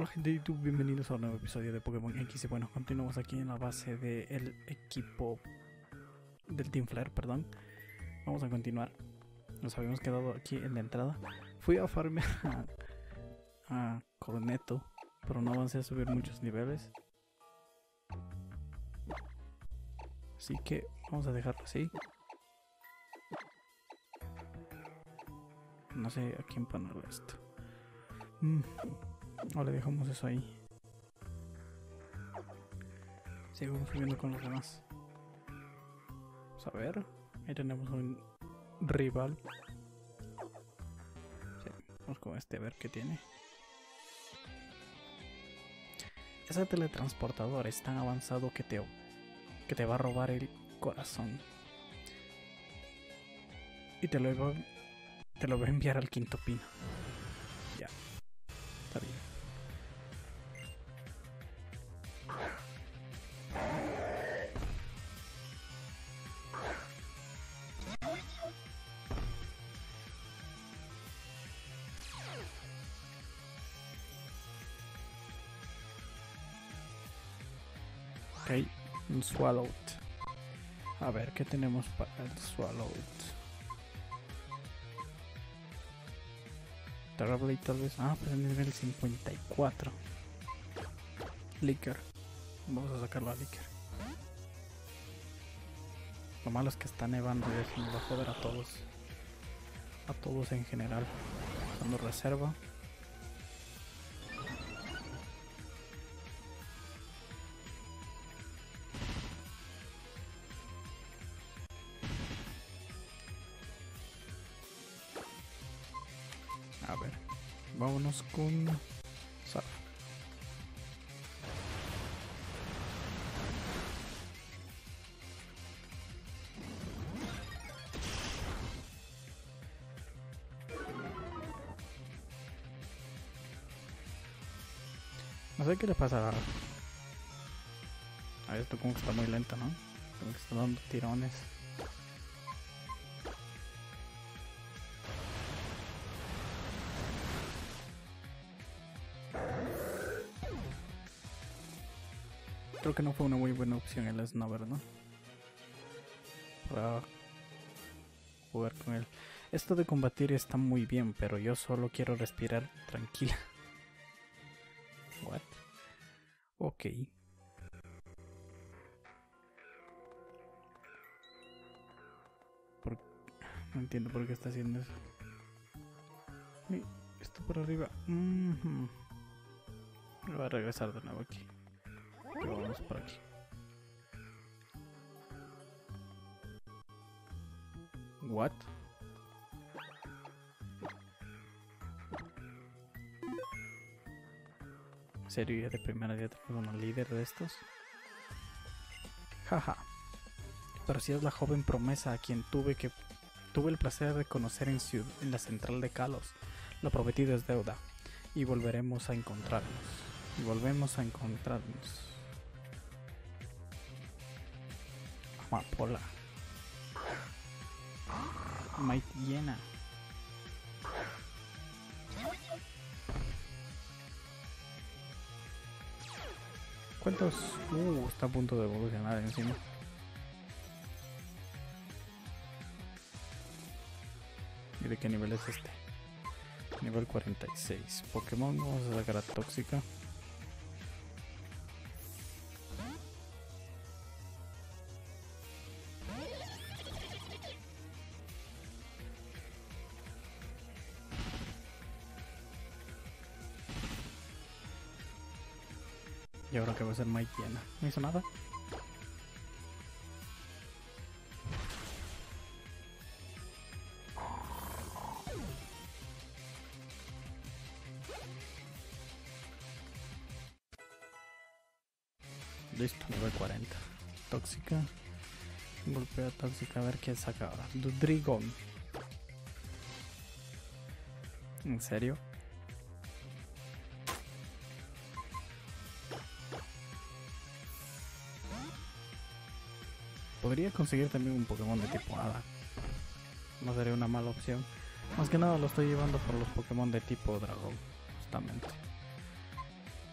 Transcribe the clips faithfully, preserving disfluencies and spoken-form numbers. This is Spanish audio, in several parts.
Hola gente de YouTube, bienvenidos a un nuevo episodio de Pokémon X. Y bueno, continuamos aquí en la base del equipo del Team Flare, perdón. Vamos a continuar. Nos habíamos quedado aquí en la entrada. Fui a farmear a, a Corneto, pero no avancé a subir muchos niveles. Así que vamos a dejarlo así. No sé a quién ponerle esto. Mm. O le dejamos eso ahí. Sigo subiendo con los demás. Vamos a ver. Ahí tenemos un rival. Sí, vamos con este a ver qué tiene. Ese teletransportador es tan avanzado que te, que te va a robar el corazón. Y te lo, va, te lo va a enviar al quinto pino. Ya. Está bien. Ok, un Swallow. A ver, ¿qué tenemos para el Swallow? Terrablade tal vez. Ah, pues en nivel cincuenta y cuatro. Licker. Vamos a sacarlo a Licker. Lo malo es que está nevando y eso nos va a joder a todos. A todos en general. Dando reserva. A ver, vámonos con Surf. No sé qué le pasa a esto, como que está muy lento, ¿no? Como que está dando tirones. Creo que no fue una muy buena opción el Snover, ¿no? Para jugar con él. Esto de combatir está muy bien, pero yo solo quiero respirar tranquila. What? Ok. Por... No entiendo por qué está haciendo eso. Y esto por arriba. Mm-hmm. Me voy a regresar de nuevo aquí. Pero vamos por aquí. What? ¿En serio ya de primera día tenemos una líder de estos? Jaja. Pero si es la joven promesa a quien tuve que tuve el placer de conocer en, ciudad, en la central de Kalos. Lo prometido es deuda. Y volveremos a encontrarnos. Y volvemos a encontrarnos. Amapola. Mighty llena. ¿Cuántos? Uh, está a punto de evolucionar encima. ¿Y de qué nivel es este? Nivel cuarenta y seis. Pokémon, vamos a sacar a Tóxica. Y ahora que va a ser Mike llena. ¿No hizo nada? Listo, nivel cuarenta. Tóxica. Golpea Tóxica a ver qué saca ahora. Dudrigon. ¿En serio? Podría conseguir también un Pokémon de tipo Hada. No sería una mala opción. Más que nada lo estoy llevando por los Pokémon de tipo Dragón, justamente.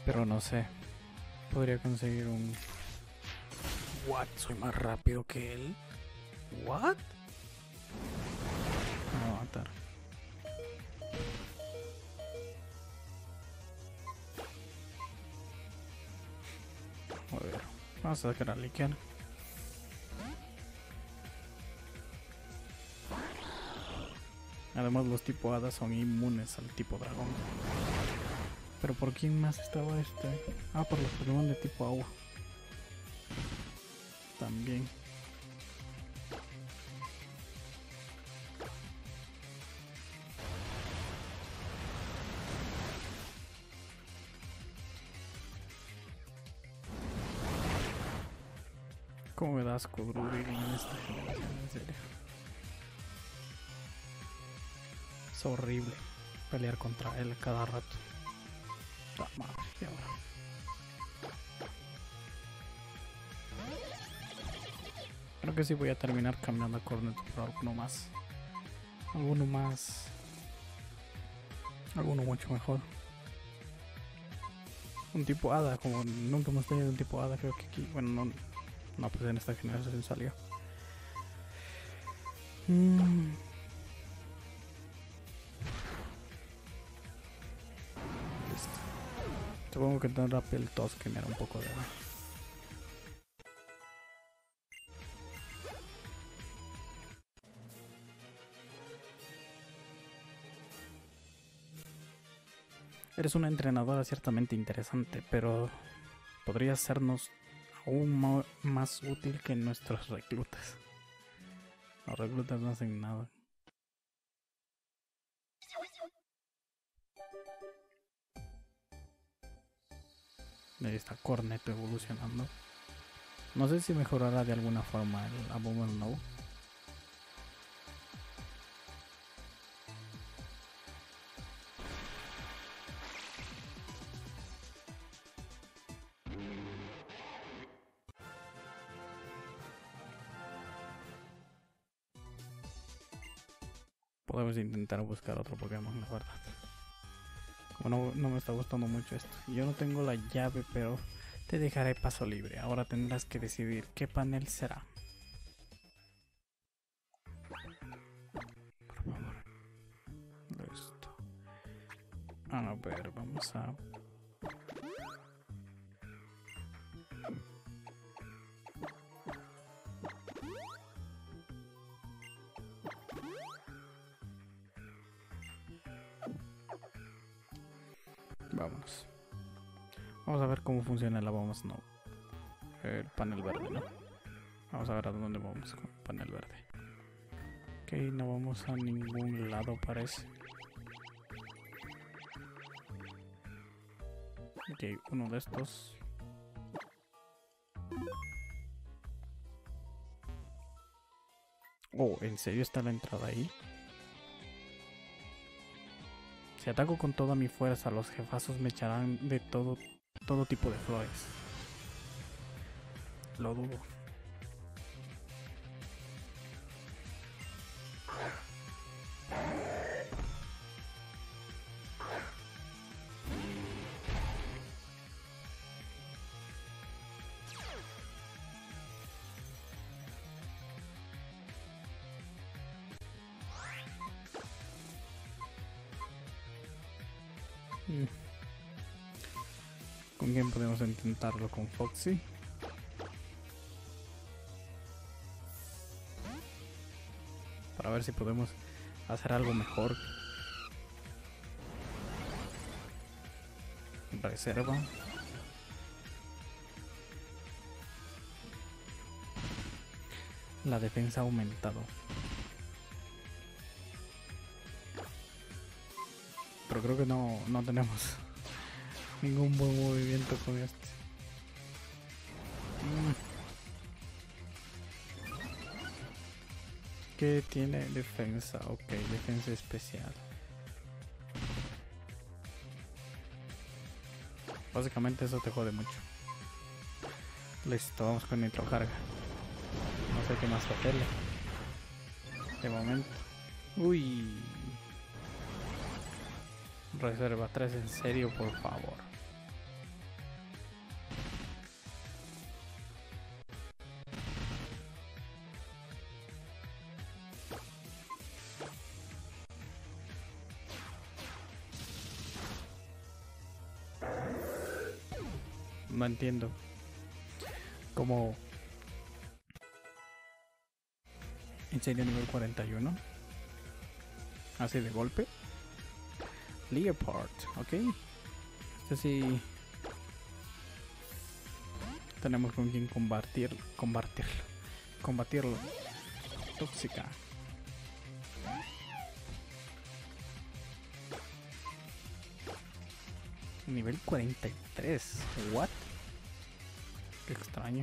Pero no sé. Podría conseguir un... What? Soy más rápido que él. What? Me va a matar. A ver. Vamos a sacar a Liken. Además los tipo hadas son inmunes al tipo dragón. Pero ¿por quién más estaba este? Ah, por los Pokémon de tipo agua. También. ¿Cómo me da asco Drudil en esta generación? En serio. Es horrible pelear contra él cada rato. Ah, madre, y ahora. Creo que sí voy a terminar cambiando a Cornet por alguno más. Alguno más. Alguno mucho mejor. Un tipo hada, como nunca hemos tenido un tipo hada, creo que aquí. Bueno, no, no pues en esta generación salió. Mm. Listo. Supongo que tendrá piel tos que me da un poco de... Eres una entrenadora ciertamente interesante, pero podrías sernos aún más útil que nuestros reclutas. Los reclutas no hacen nada. Ahí está Cornet evolucionando. No sé si mejorará de alguna forma el Abomasnow. Podemos intentar buscar otro Pokémon, la verdad. Como no, no me está gustando mucho esto. Yo no tengo la llave, pero te dejaré paso libre. Ahora tendrás que decidir qué panel será. Por favor. Listo. A ver, vamos a... Vámonos. Vamos a ver cómo funciona el Abomasnow. El panel verde, ¿no? Vamos a ver a dónde vamos con el panel verde. Ok, no vamos a ningún lado, parece. Ok, uno de estos. Oh, ¿en serio está la entrada ahí? Si ataco con toda mi fuerza, los jefazos me echarán de todo, todo tipo de flores. Lo dudo. ¿Con quién podemos intentarlo? ¿Con Foxy? Para ver si podemos hacer algo mejor. Reserva. La defensa ha aumentado. Pero creo que no, no tenemos ningún buen movimiento con este. Mm. ¿Qué tiene defensa? Ok, defensa especial. Básicamente eso te jode mucho. Listo, vamos con nitrocarga. No sé qué más hacerle. De momento. Uy. Reserva tres, en serio, por favor. No entiendo cómo. En serio, nivel cuarenta y uno. Así de golpe. Leopard, ok. Este sí. Tenemos con quien combatir, combatirlo. Combatirlo. Tóxica. Nivel cuarenta y tres. What? Qué extraño.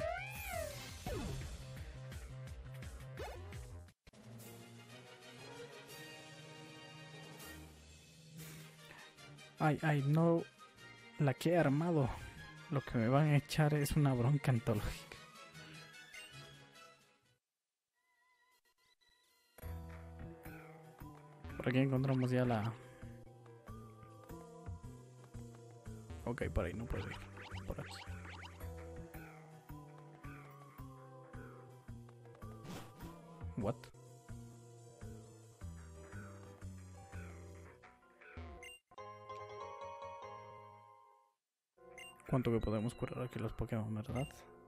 Ay, ay, no. La que he armado. Lo que me van a echar es una bronca antológica. Por aquí encontramos ya la... Ok, por ahí no puedo ir. Por aquí. What? ¿Cuánto que podemos curar aquí los Pokémon, verdad?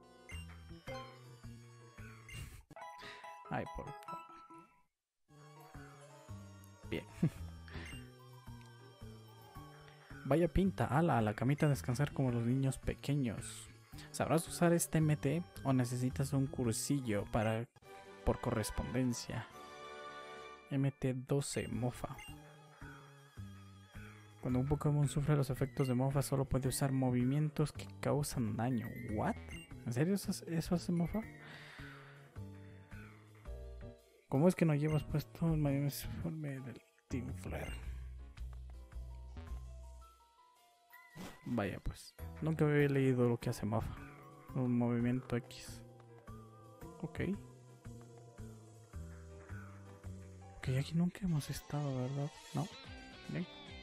Ay, por favor. Bien. Vaya pinta, ala, a la camita a descansar como los niños pequeños. ¿Sabrás usar este M T o necesitas un cursillo para por correspondencia? M T doce, mofa. Cuando un Pokémon sufre los efectos de mofa solo puede usar movimientos que causan daño. ¿What? ¿En serio eso, eso hace mofa? ¿Cómo es que no llevas puesto el mayor uniforme del Team Flare? Vaya pues, nunca había leído lo que hace mofa. Un movimiento X. Ok. Ok, aquí nunca hemos estado, ¿verdad? No. Bien.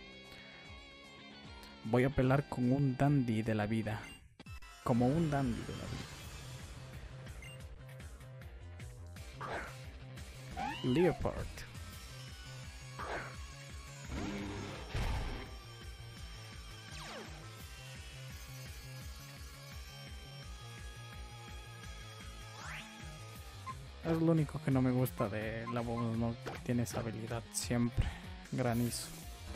Voy a pelear con un dandy de la vida. Como un dandy de la vida. Leopard. Es lo único que no me gusta de la voz, no tiene esa habilidad siempre. Granizo.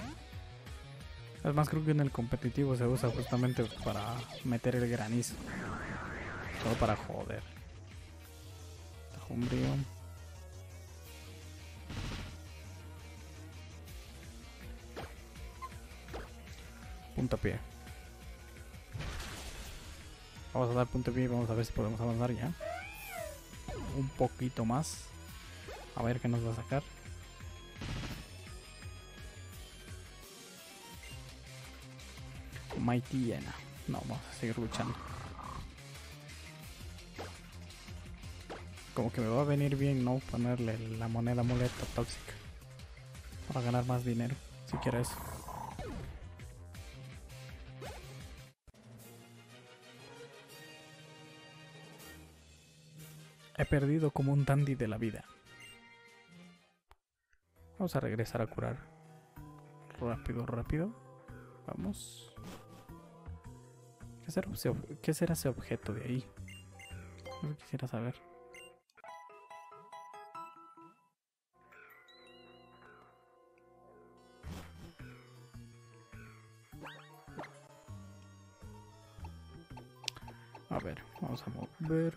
Es más, creo que en el competitivo se usa justamente para meter el granizo. Solo para joder. Tajumbrío. Puntapié. Vamos a dar puntapié y vamos a ver si podemos avanzar ya. Un poquito más. A ver qué nos va a sacar. Mighty llena. No, vamos a seguir luchando. Como que me va a venir bien no ponerle la moneda amuleto tóxica para ganar más dinero, si quieres. He perdido como un dandy de la vida. Vamos a regresar a curar. Rápido, rápido. Vamos. ¿Qué será ese, ¿qué será ese objeto de ahí? Eso quisiera saber. A ver, vamos a mover.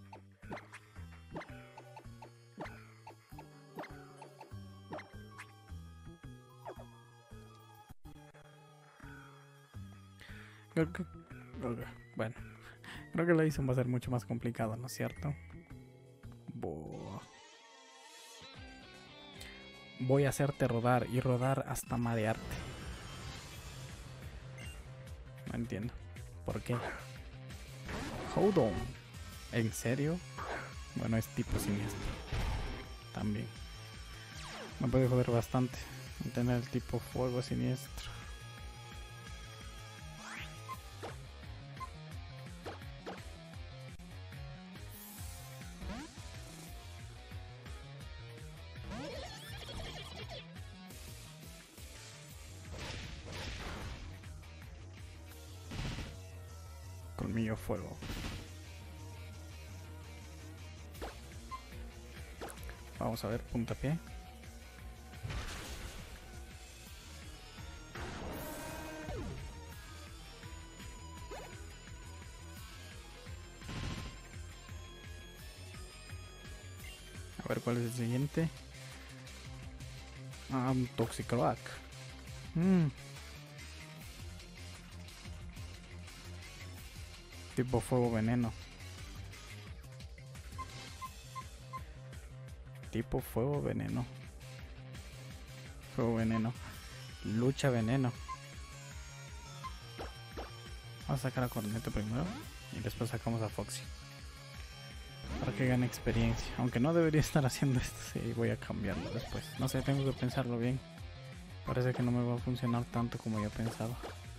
Creo que, bueno, creo que la hizo va a ser mucho más complicado, ¿no es cierto? Bo... Voy a hacerte rodar y rodar hasta marearte. No entiendo. ¿Por qué? Hold on. ¿En serio? Bueno, es tipo siniestro. También. Me puede joder bastante tener el tipo fuego siniestro. colmillo fuego. Vamos a ver, puntapié. A ver cuál es el siguiente. Ah, un Toxicroak. Mm. Tipo fuego veneno. Tipo fuego veneno. Fuego veneno. Lucha veneno. Vamos a sacar a Corneto primero. Y después sacamos a Foxy. Para que gane experiencia. Aunque no debería estar haciendo esto. Sí, voy a cambiarlo después. No sé, tengo que pensarlo bien. Parece que no me va a funcionar tanto como yo pensaba.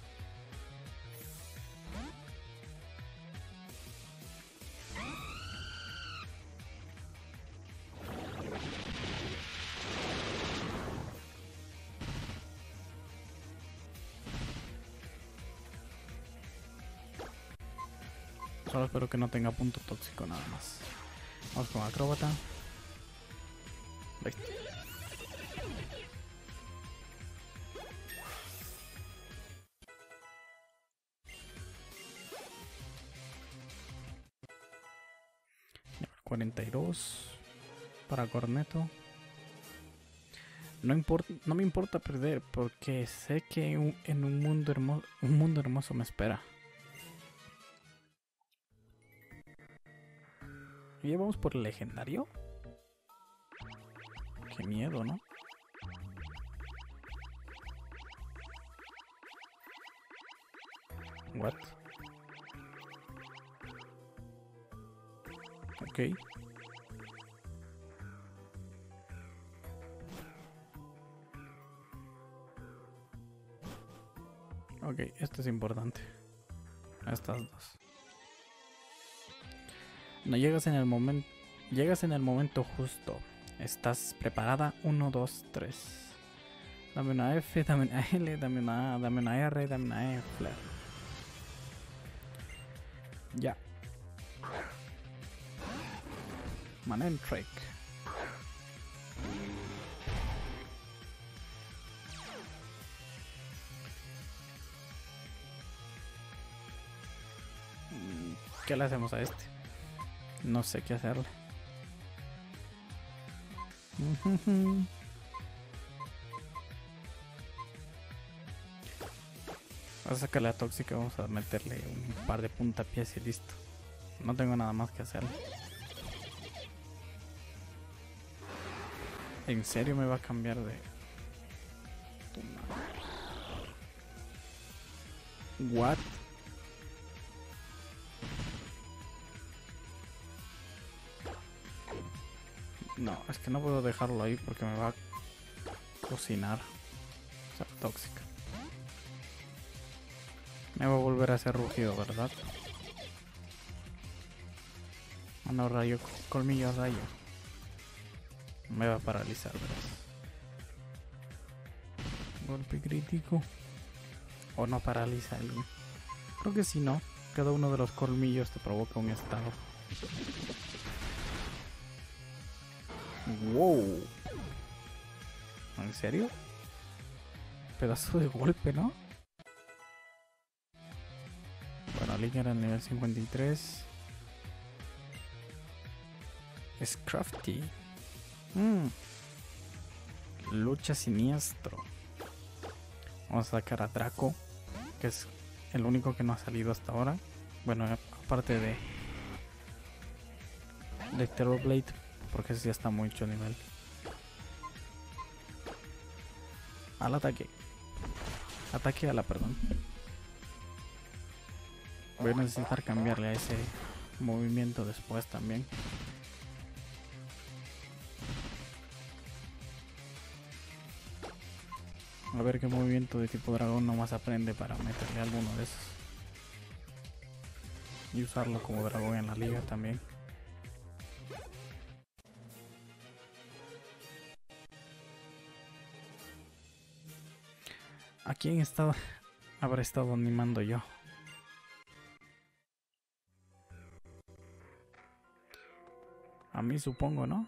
Solo espero que no tenga punto tóxico nada más. Vamos con acróbata. Listo. cuarenta y dos para Corneto. No importa, no me importa perder porque sé que un, en un mundo hermoso, un mundo hermoso me espera. ¿Y ya vamos por el legendario? Qué miedo, ¿no? What? Ok. Ok, esto es importante. Estas dos. No llegas en el momento. Llegas en el momento justo. ¿Estás preparada? uno, dos, tres. Dame una F, dame una L, dame una A, dame una R, dame una E, flare. Ya. Manentrick. ¿Qué le hacemos a este? No sé qué hacerle. Vamos a sacar la tóxica, vamos a meterle un par de puntapiés y listo. No tengo nada más que hacerle. ¿En serio me va a cambiar de...? What? No, es que no puedo dejarlo ahí porque me va a cocinar. O sea, tóxica. Me va a volver a hacer rugido, ¿verdad? Ah, no, rayo, colmillo, rayo. Me va a paralizar, ¿verdad? Golpe crítico. O no paraliza el... Creo que sí, no. Cada uno de los colmillos te provoca un estado. Wow. ¿En serio? Pedazo de golpe, ¿no? Bueno, Link era el nivel cincuenta y tres. Es crafty. Mm. Lucha siniestro. Vamos a sacar a Draco, que es el único que no ha salido hasta ahora. Bueno, aparte de de Terrorblade, porque ese ya está mucho nivel. Al ataque. Ataque a la, perdón. Voy a necesitar cambiarle a ese movimiento después también. A ver qué movimiento de tipo dragón nomás aprende para meterle alguno de esos. Y usarlo como dragón en la liga también. ¿A quién estaba? Habré estado animando yo. A mí supongo, ¿no?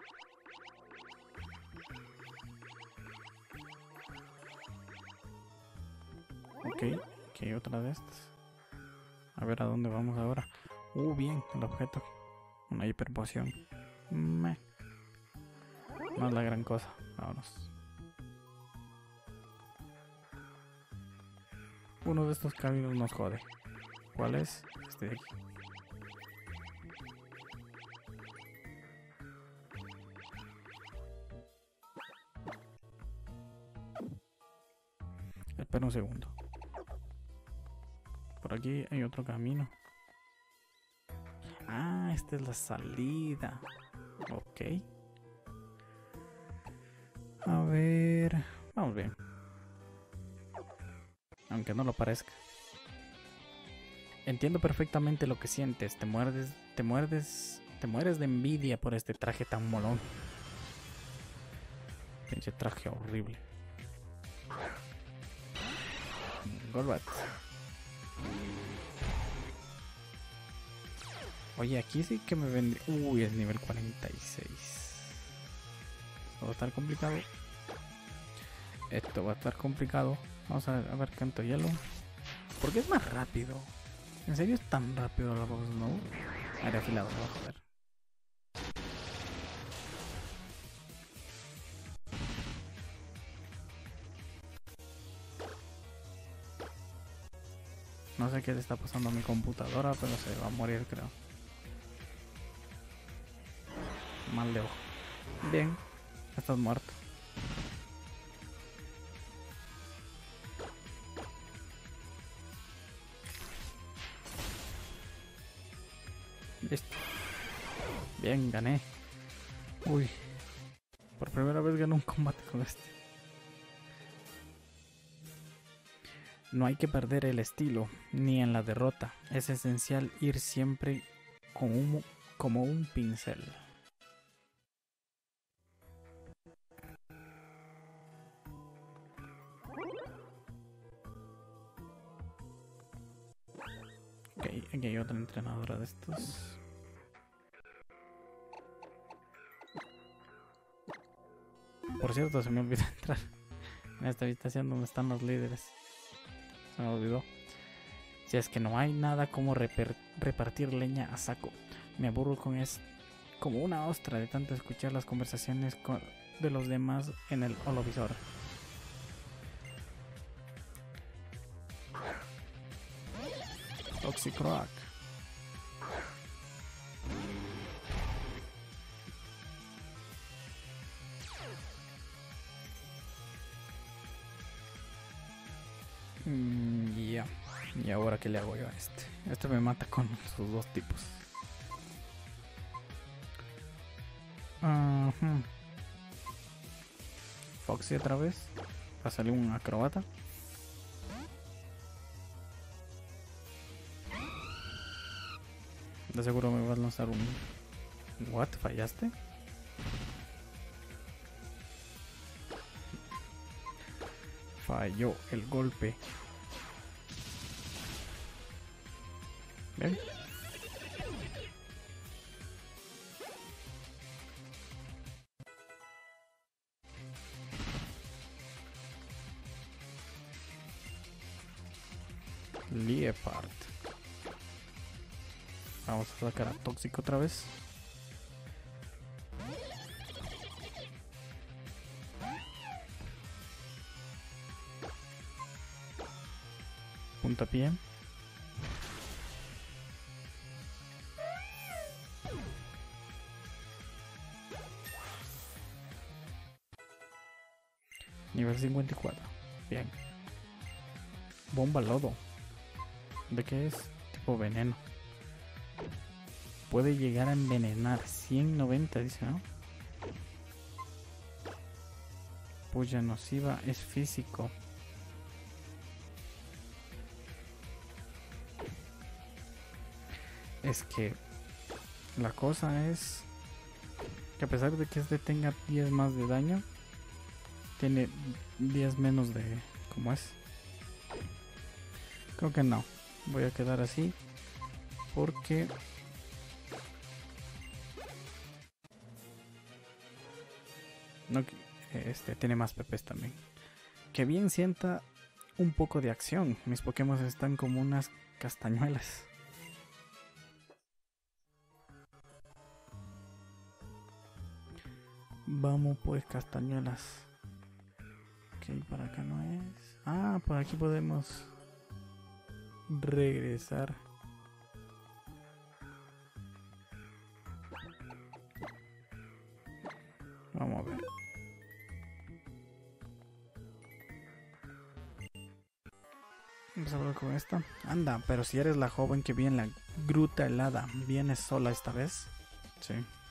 Ok, ok, otra de estas. A ver a dónde vamos ahora. Uh, bien, el objeto. Una hiperpoción. Meh. No es la gran cosa. Vámonos. Uno de estos caminos nos jode. ¿Cuál es? Este de aquí. Espera un segundo. Por aquí hay otro camino. Ah, esta es la salida. Ok. A ver. Vamos bien. Aunque no lo parezca. Entiendo perfectamente lo que sientes. Te muerdes, te muerdes, te mueres de envidia por este traje tan molón. Pinche traje horrible. Golbat. Oye, aquí sí que me vendí. Uy, es nivel cuarenta y seis. Esto va a estar complicado. Esto va a estar complicado. Vamos a, a ver canto hielo. ¿Por qué es más rápido? ¿En serio es tan rápido la voz, no? Área afilado, va a joder. No sé qué le está pasando a mi computadora, pero se va a morir, creo. Mal de ojo. Bien, estás muerto. Listo. Bien, gané. Uy. Por primera vez gané un combate con este. No hay que perder el estilo, ni en la derrota. Es esencial ir siempre con un, como un pincel. Ok, aquí hay otra entrenadora de estos. Por cierto, se me olvidó entrar en esta habitación donde están los líderes. Se me olvidó. Si es que no hay nada como repartir leña a saco. Me aburro con es como una ostra de tanto escuchar las conversaciones con de los demás en el holovisor. Toxic Rock. Mm, ya. Yeah. ¿Y ahora qué le hago yo a este? Este me mata con sus dos tipos. Uh-huh. Foxy otra vez. Va a salir un acrobata. De seguro me vas a lanzar un... ¿What? ¿Fallaste? Falló el golpe. ¿Ven? Leopard. Vamos a sacar a Tóxico otra vez. Puntapié. Nivel cincuenta y cuatro. Bien. Bomba lodo. ¿De qué es? Tipo veneno. Puede llegar a envenenar. ciento noventa dice, ¿no? Puya nociva es físico. Es que la cosa es que a pesar de que este tenga diez más de daño, tiene diez menos de... ¿Cómo es? Creo que no. Voy a quedar así porque No, este tiene más pepes también. Que bien sienta un poco de acción. Mis Pokémon están como unas castañuelas. Vamos pues, castañuelas. Ok, para acá no es. Ah, por aquí podemos regresar. Vamos a ver. Vamos a ver con esta. Anda, pero si eres la joven que viene en la gruta helada, ¿vienes sola esta vez? Sí.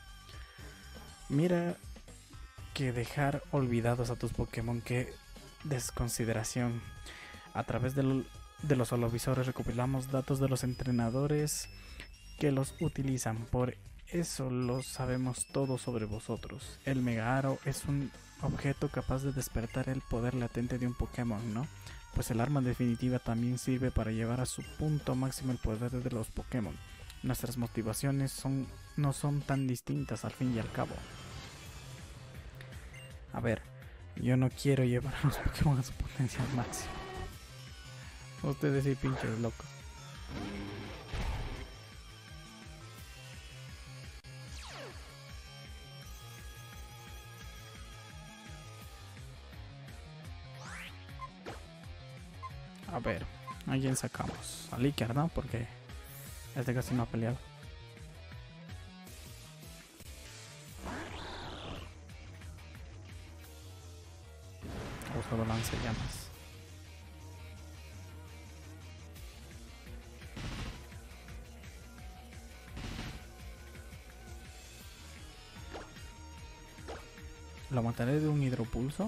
Mira que dejar olvidados a tus Pokémon, qué desconsideración. A través de, lo, de los holovisores recopilamos datos de los entrenadores que los utilizan. Por eso lo sabemos todo sobre vosotros. El Mega Aro es un objeto capaz de despertar el poder latente de un Pokémon, ¿no? Pues el arma definitiva también sirve para llevar a su punto máximo el poder de los Pokémon. Nuestras motivaciones son, no son tan distintas al fin y al cabo. A ver, yo no quiero llevar a los Pokémon a su potencial máximo. Ustedes sí, pinches locos. A ver, ¿a quién sacamos? A Licker, ¿no? Porque este casi no ha peleado. O solo lance llamas. Lo mataré de un hidropulso.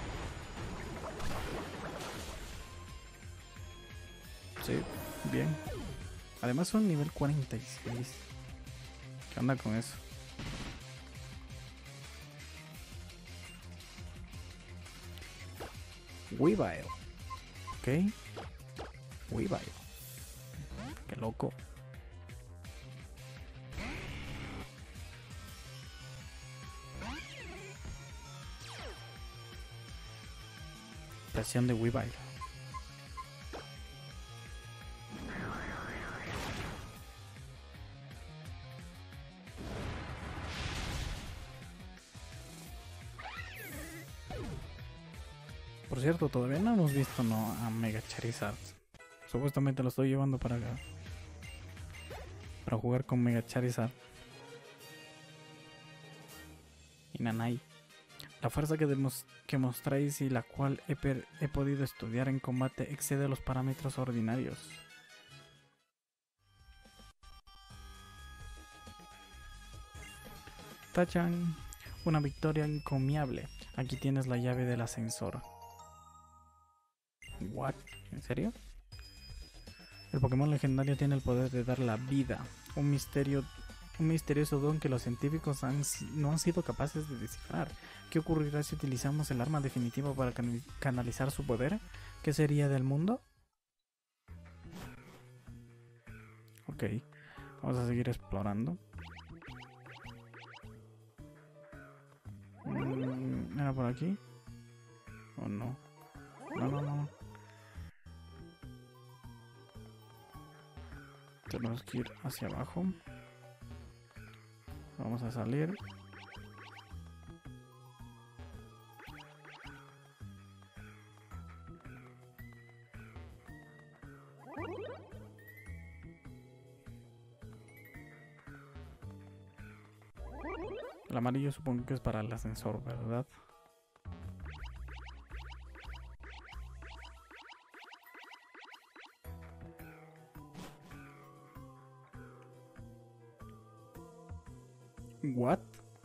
Sí, bien. Además son nivel cuarenta y seis. ¿Qué onda con eso? Weavile. Ok. Weavile. Qué loco. Presión de Weavile. Por cierto, todavía no hemos visto no a Mega Charizard. Supuestamente lo estoy llevando para acá. Para jugar con Mega Charizard. Y Nanai. La fuerza que, que mostráis y la cual he, he podido estudiar en combate excede los parámetros ordinarios. Tachan, una victoria encomiable. Aquí tienes la llave del ascensor. What? ¿En serio? El Pokémon legendario tiene el poder de dar la vida. Un misterio, un misterioso don que los científicos han, no han sido capaces de descifrar. ¿Qué ocurrirá si utilizamos el arma definitiva para can canalizar su poder? ¿Qué sería del mundo? Ok, vamos a seguir explorando. Mm, ¿Era por aquí? ¿O no? No, no, no. Tenemos que ir hacia abajo. Vamos a salir. El amarillo supongo que es para el ascensor, ¿verdad? What?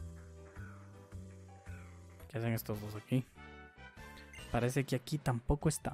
¿Qué hacen estos dos aquí? Parece que aquí tampoco está.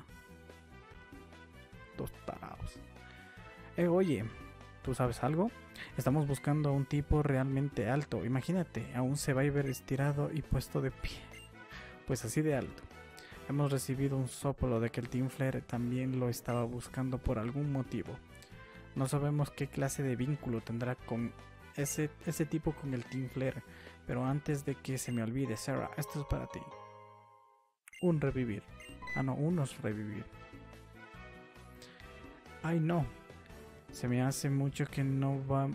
Dos tarados. Eh, oye, ¿tú sabes algo? Estamos buscando a un tipo realmente alto. Imagínate, a un Survivor estirado y puesto de pie. Pues así de alto. Hemos recibido un soplo de que el Team Flare también lo estaba buscando por algún motivo. No sabemos qué clase de vínculo tendrá con ese, ese tipo con el Team Flare. Pero antes de que se me olvide, Sarah, esto es para ti. Un revivir. Ah, no, unos revivir. Ay, no. Se me hace mucho que no va...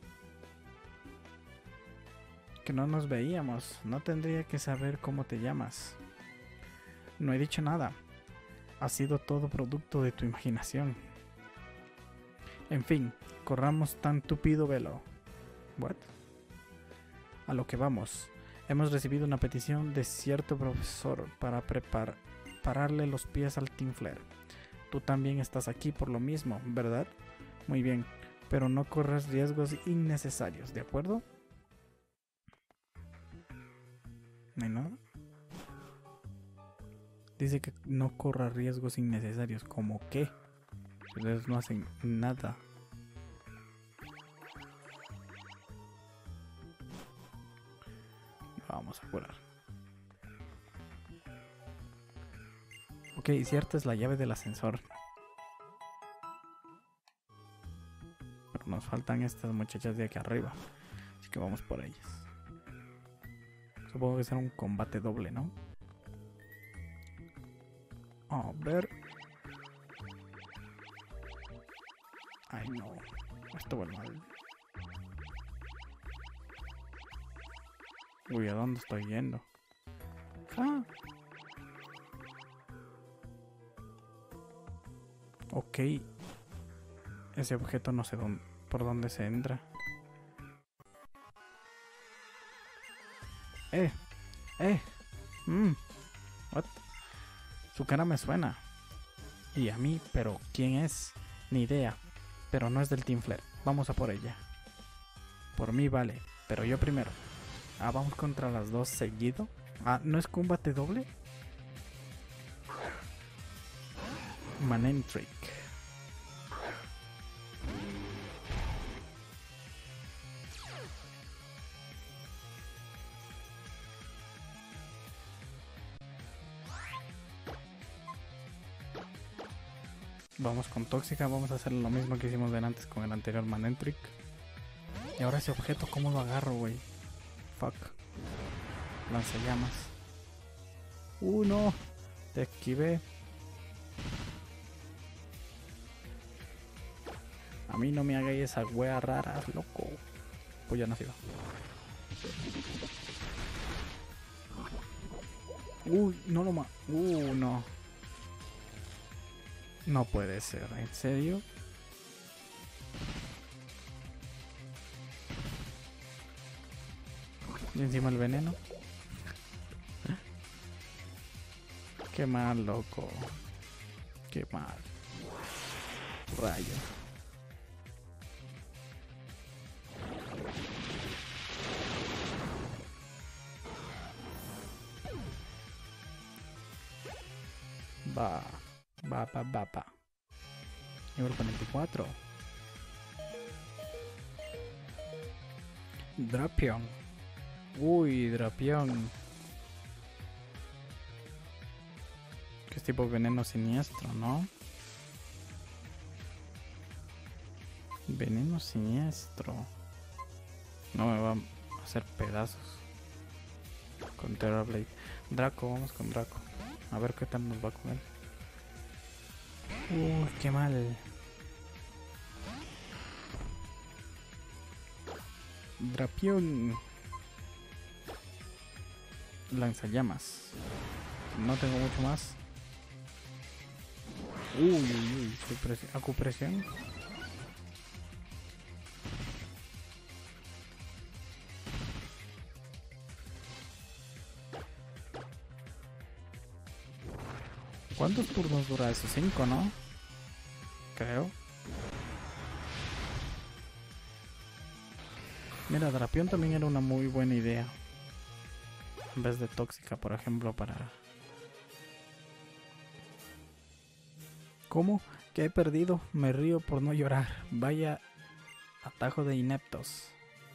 Que no nos veíamos. No tendría que saber cómo te llamas. No he dicho nada. Ha sido todo producto de tu imaginación. En fin, corramos tan tupido velo. ¿What? A lo que vamos. Hemos recibido una petición de cierto profesor para prepar pararle los pies al Team Flare. Tú también estás aquí por lo mismo, ¿verdad? Muy bien, pero no corras riesgos innecesarios, ¿de acuerdo? ¿No hay nada? Dice que no corra riesgos innecesarios. ¿Cómo qué? Ustedes no hacen nada. Vamos a curar. Ok, cierto, es la llave del ascensor. Pero nos faltan estas muchachas de aquí arriba. Así que vamos por ellas. Supongo que será un combate doble, ¿no? A ver. Ay, no. Esto va mal. Uy, ¿a dónde estoy yendo? Ah. Ok. Ese objeto no sé dónde, por dónde se entra. Eh. Eh. Mm. What? Su cara me suena. Y a mí, pero ¿quién es? Ni idea. Pero no es del Team Flare. Vamos a por ella. Por mí vale, pero yo primero. Ah, vamos contra las dos seguido. Ah, ¿no es combate doble? Manentric. Vamos con tóxica, vamos a hacer lo mismo que hicimos antes con el anterior Manentric. Y ahora ese objeto, ¿cómo lo agarro, güey? Fuck. Lanzallamas. Uh, no. Te esquivé. A mí no me hagáis esas weas raras, loco. Pues ya nacido. Uy, no lo ma... Uh, no. No puede ser, ¿en serio? Y encima el veneno. Qué mal, loco. Qué mal. Rayo. Va. Va, va, va, va. Nivel cuarenta y cuatro. Drapion. Uy, Drapion. Que es tipo veneno siniestro, ¿no? Veneno siniestro. No me va a hacer pedazos. Con Terrorblade. Draco, vamos con Draco. A ver qué tal nos va con él. Uy, qué mal. Drapion. Lanzallamas. No tengo mucho más. Uy, uy, uy. Acupresión. ¿Cuántos turnos dura eso? Cinco, ¿no? Creo. Mira, Drapion también era una muy buena idea. En vez de tóxica, por ejemplo, para... ¿Cómo? ¿Qué he perdido? Me río por no llorar. Vaya atajo de ineptos.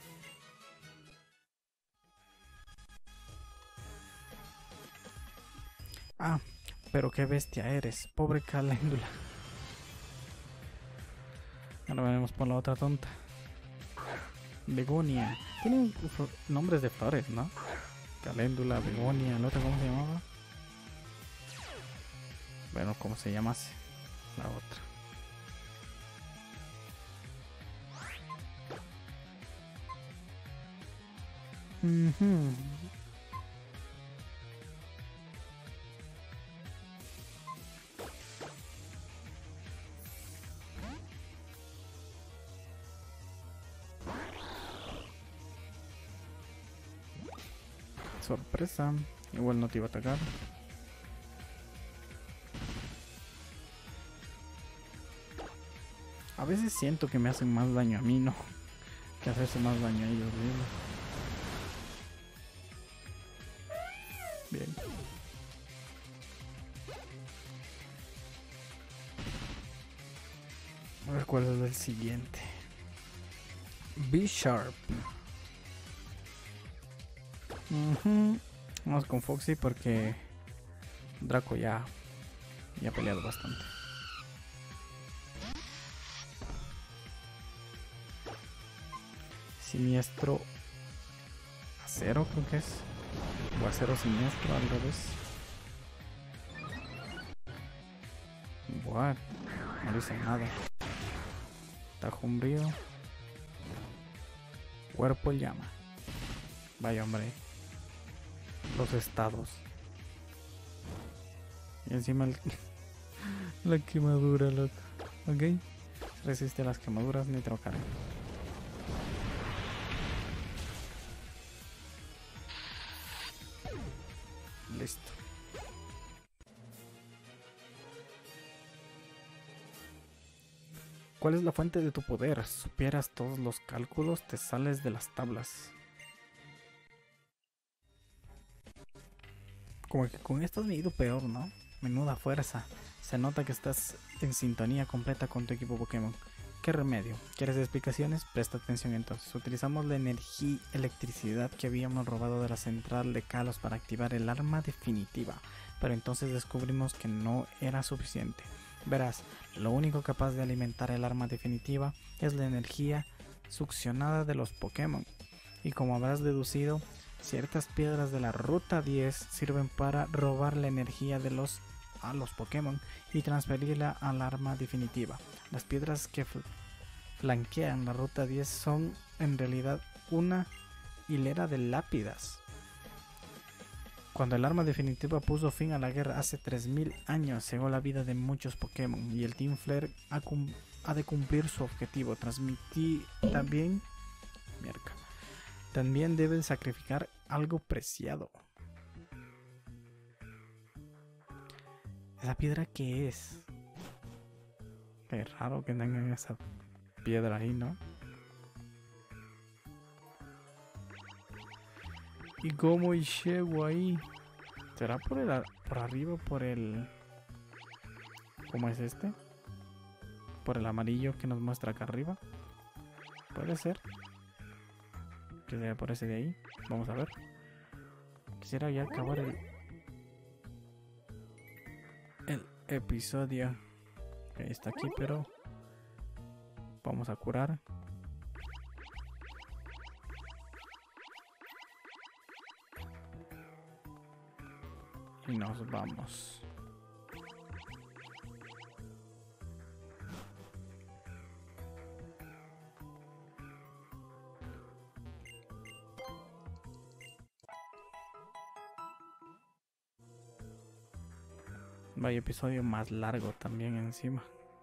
Ah, pero qué bestia eres, pobre caléndula. Ahora veremos por la otra tonta. Begonia. Tienen flo- nombres de flores, ¿no? Caléndula, begonia, ¿el otro cómo se llamaba? Bueno, ¿cómo se llamase la otra? Ujú. Sorpresa. Igual no te iba a atacar. A veces siento que me hacen más daño a mí, ¿no? Que hacerse más daño a ellos mismos. Bien. A ver cuál es el siguiente. B-Sharp. Ujú. Vamos con Foxy porque Draco ya, ya ha peleado bastante. Siniestro acero creo que es. O acero siniestro al revés. What? No dice nada. Tajo umbrío. Cuerpo llama. Vaya hombre. Los estados. Y encima el, la quemadura, loco. Ok. Resiste a las quemaduras nitrocarga. Listo. ¿Cuál es la fuente de tu poder? Supieras todos los cálculos, te sales de las tablas. Como que con esto me he ido peor, ¿no? Menuda fuerza. Se nota que estás en sintonía completa con tu equipo Pokémon. ¿Qué remedio? ¿Quieres explicaciones? Presta atención entonces. Utilizamos la energía electricidad que habíamos robado de la central de Kalos para activar el arma definitiva. Pero entonces descubrimos que no era suficiente. Verás, lo único capaz de alimentar el arma definitiva es la energía succionada de los Pokémon. Y como habrás deducido, ciertas piedras de la ruta diez sirven para robar la energía de los a los Pokémon y transferirla al arma definitiva. Las piedras que fl flanquean la ruta diez son en realidad una hilera de lápidas. Cuando el arma definitiva puso fin a la guerra hace tres mil años, cegó la vida de muchos Pokémon y el Team Flare ha, ha de cumplir su objetivo. Transmitir también... Mierda. También deben sacrificar algo preciado. ¿Esa piedra qué es? Qué raro que tengan esa piedra ahí, ¿no? ¿Y cómo llego ahí? ¿Será por el por arriba, por el... ¿Cómo es este? Por el amarillo que nos muestra acá arriba. Puede ser. Que sea por ese de ahí. Vamos a ver. Quisiera ya acabar el... El episodio. Okay, está aquí, pero... Vamos a curar. Y nos vamos. Vaya episodio más largo también encima.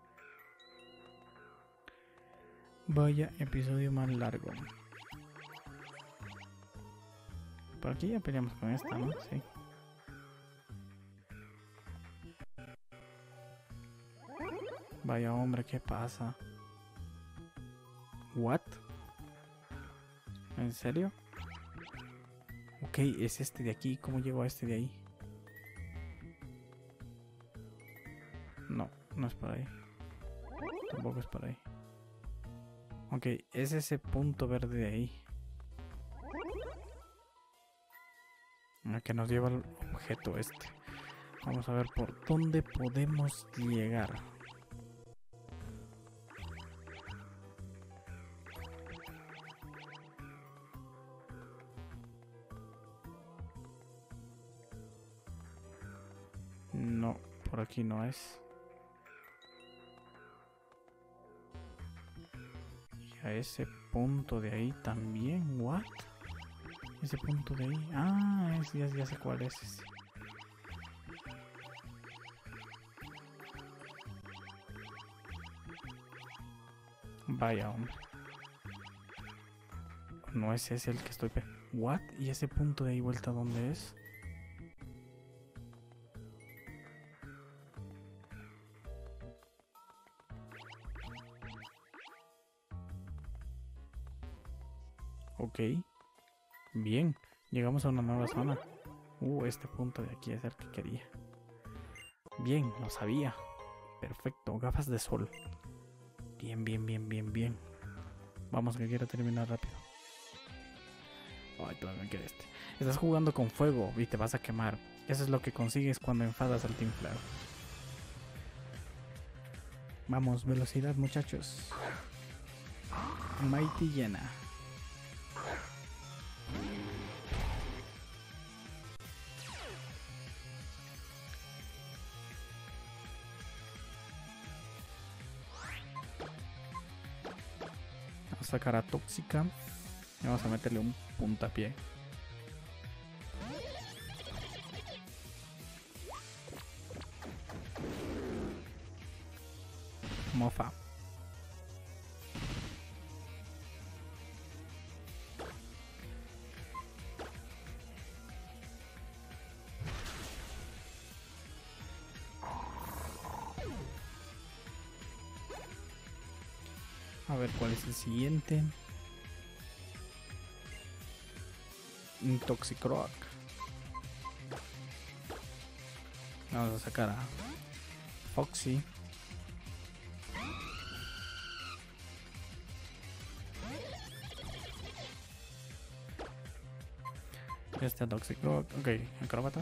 Vaya episodio más largo. Por aquí ya peleamos con esta, ¿no? Sí. Vaya hombre, ¿qué pasa? ¿What? ¿En serio? Ok, es este de aquí. ¿Cómo llego a este de ahí? No, no es por ahí. Tampoco es por ahí. Ok, es ese punto verde de ahí. A que nos lleva al objeto este. Vamos a ver por dónde podemos llegar. Por aquí no es. Y a ese punto de ahí también. ¿What? Ese punto de ahí. Ah, es, ya, ya sé cuál es ese. Vaya, hombre. No es ese el que estoy... ¿What? ¿Y ese punto de ahí vuelta dónde es? Ok. Bien. Llegamos a una nueva zona. Uh, este punto de aquí es el que quería. Bien, lo sabía. Perfecto. Gafas de sol. Bien, bien, bien, bien, bien. Vamos, que quiero terminar rápido. Ay, todavía me queda este. Estás jugando con fuego y te vas a quemar. Eso es lo que consigues cuando enfadas al Team Flare. Vamos, velocidad, muchachos. Mighty llena. Vamos a sacar a Tóxica. Y vamos a meterle un puntapié. Mofa. A ver cuál es el siguiente. Un Toxicroak. Vamos a sacar a Foxy. Este Toxicroak. Ok, acróbata.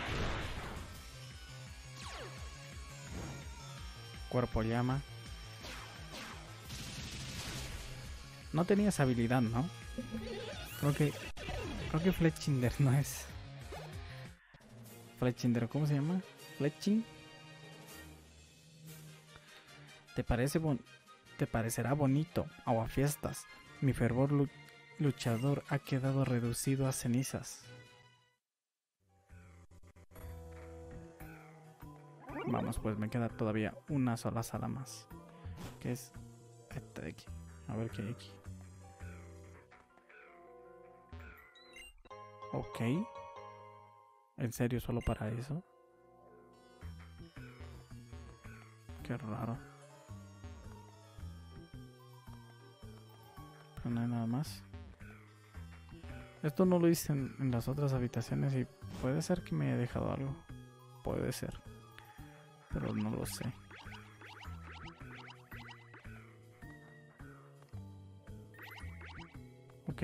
Cuerpo llama. No tenía esa habilidad, ¿no? Creo que... Creo que Fletchinder no es... Fletchinder, ¿cómo se llama? Fletching. ¿Te parece bon... Te parecerá bonito? Aguafiestas. Mi fervor lu luchador ha quedado reducido a cenizas. Vamos, pues me queda todavía una sola sala más. Que es esta de aquí. A ver qué hay aquí. Ok. ¿En serio solo para eso? Qué raro. Pero no hay nada más. Esto no lo hice en, en las otras habitaciones y puede ser que me haya dejado algo. Puede ser. Pero no lo sé. Ok.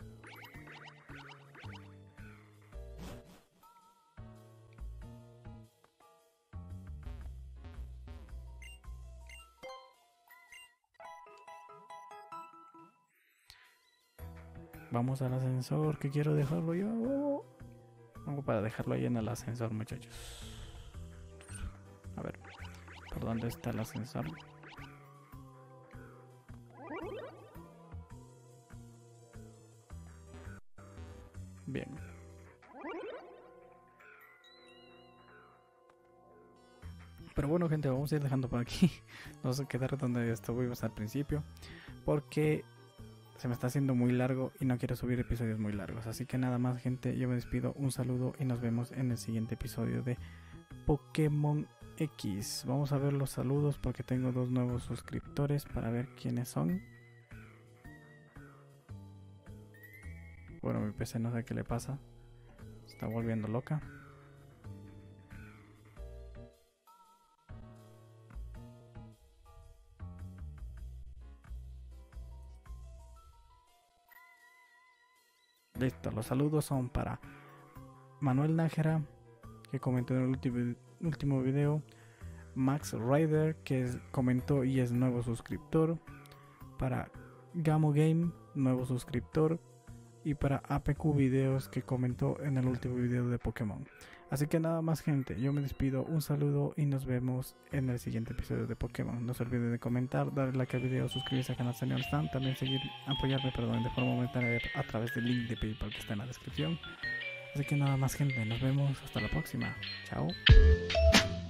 Vamos al ascensor, que quiero dejarlo yo. Vamos para dejarlo ahí en el ascensor, muchachos. A ver, ¿por dónde está el ascensor? Bien. Pero bueno, gente, vamos a ir dejando por aquí. Vamos a quedar donde estuvimos al principio, porque se me está haciendo muy largo y no quiero subir episodios muy largos. Así que nada más, gente, yo me despido. Un saludo y nos vemos en el siguiente episodio de Pokémon X. Vamos a ver los saludos porque tengo dos nuevos suscriptores para ver quiénes son. Bueno, mi P C no sé qué le pasa. Se está volviendo loca. Listo, los saludos son para Manuel Nájera, que comentó en el último, último video. Max Rider, que es, comentó y es nuevo suscriptor. Para Gamo Game, nuevo suscriptor. y para A P Q Videos, que comentó en el último video de Pokémon. Así que nada más, gente, yo me despido, un saludo y nos vemos en el siguiente episodio de Pokémon. No se olviden de comentar, darle like al video, suscribirse al canal Señor Stan, también seguir, apoyarme perdón, de forma momentánea a través del link de PayPal que está en la descripción. Así que nada más, gente, nos vemos hasta la próxima. Chao.